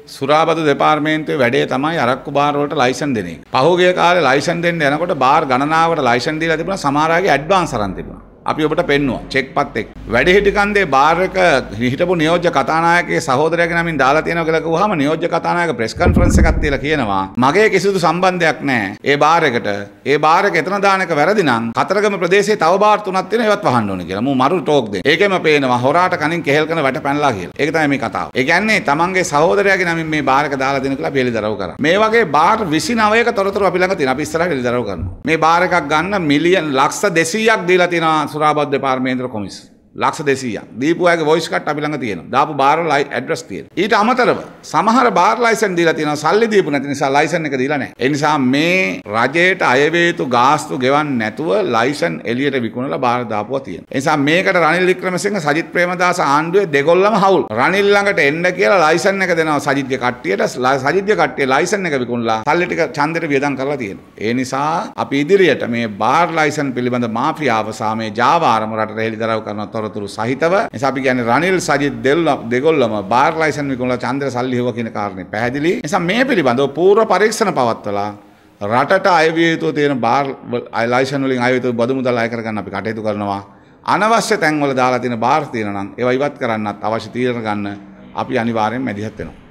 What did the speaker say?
සුරාබදු දෙපාර්තමේන්තුවේ වැඩේ තමයි අරක්කු බාර් වලට ලයිසන් දෙන එක. පහුගිය කාලේ ලයිසන් දෙන්න යනකොට බාර් ගණනාවකට ලයිසන් දීලා තිබුණා, සමහර අයගේ ඇඩ්වාන්ස් අරන් තිබුණා. අපි ඔබට පෙන්නුවා චෙක් පත් එක්ක. වැඩිහිටි කන්දේ බාර් එක හිටපු නියෝජ්‍ය කතානායකගේ සහෝදරයාගේ නමින් දාලා තියෙනවා කියලා කිව්වහම නියෝජ්‍ය කතානායක ප්‍රෙස් කන්ෆරන්ස් එකක් තියලා කියනවා මගේ කිසිදු සම්බන්ධයක් නැහැ ඒ බාර් එකට. ඒ බාර් එක එතන දාන එක වැරදි නම් කතරගම ප්‍රදේශයේ තව බාර් තුනක් තියෙනවා ඒවත් වහන්න ඕනේ කියලා. මූ මරු ටෝක් දෙන්න. ඒකෙම පේනවා හොරාට කනින් කෙහෙල් කරන වැට පැනලා කියලා. ඒක තමයි මේ කතාව. ඒ කියන්නේ තමන්ගේ සහෝදරයාගේ නමින් මේ බාර් එක දාලා දෙන කියලා අපි එළිදරව් කරා. මේ වගේ බාර් 29ක තොරතුරු අපි ළඟ තියෙනවා. අපි ඉස්සරහට එළිදරව් කරනවා. මේ බාර් එකක් ගන්න මිලියන් ලක්ෂ 200ක් දීලා තියෙනවා සුරාබදු දෙපාර්තමේන්තුවේ කොමිස්. ලක්ෂ 200ක්. දීපු අයගේ වොයිස් කට් අපි ළඟ තියෙනවා. දාපු බාර් වල ඇඩ්‍රස් තියෙනවා. ඊට අමතරව සමහර බාර් ලයිසන් දීලා තියෙනවා. සල්ලි දීපු නැති නිසා ලයිසන් එක දීලා නැහැ. ඒ නිසා මේ රජයට අයවැය යුතු ගාස්තු ගෙවන්නේ නැතුව ලයිසන් එළියට විකුණලා බාර් දාපුවා තියෙනවා. ඒ නිසා මේකට රනිල් වික්‍රමසිංහ සජිත් ප්‍රේමදාස ආණ්ඩුවේ දෙගොල්ලම හවුල්. රනිල් ළඟට එන්න කියලා ලයිසන් එක දෙනවා සජිත්ගේ කට්ටියට. සජිත්ගේ කට්ටිය ලයිසන් එක විකුණලා සල්ලි ටික ඡන්දෙට වියදම් කරලා තියෙනවා. ඒ නිසා අපි ඉදිරියට මේ බාර් ලයිසන් පිළිබඳ මාෆියාව සහ මේ ජාවාරම රටට හෙළිදරව් කරන තොරතුරු සහිතව නිසා අපි කියන්නේ රනිල් සජිත් දෙගොල්ලම බාර් ලයිසන් විකුණලා ඡන්දෙට සල්ලි හොව කියන කාරණේ පැහැදිලි. නිසා මේ පිළිබඳව පූර්ව පරීක්ෂණ පවත්වලා රටට අයවිය යුතු තියෙන බාර් ලයිසන් වලින් අයවිය යුතු බදු මුදල් අය කරගන්න අපි කටයුතු කරනවා. අනවශ්‍ය තැන්වල දාලා තියෙන බාර් තියෙනවා නම් ඒවා ඉවත් කරන්නත් අවශ්‍ය තීරණ ගන්න අපි අනිවාර්යෙන් මැදිහත් වෙනවා.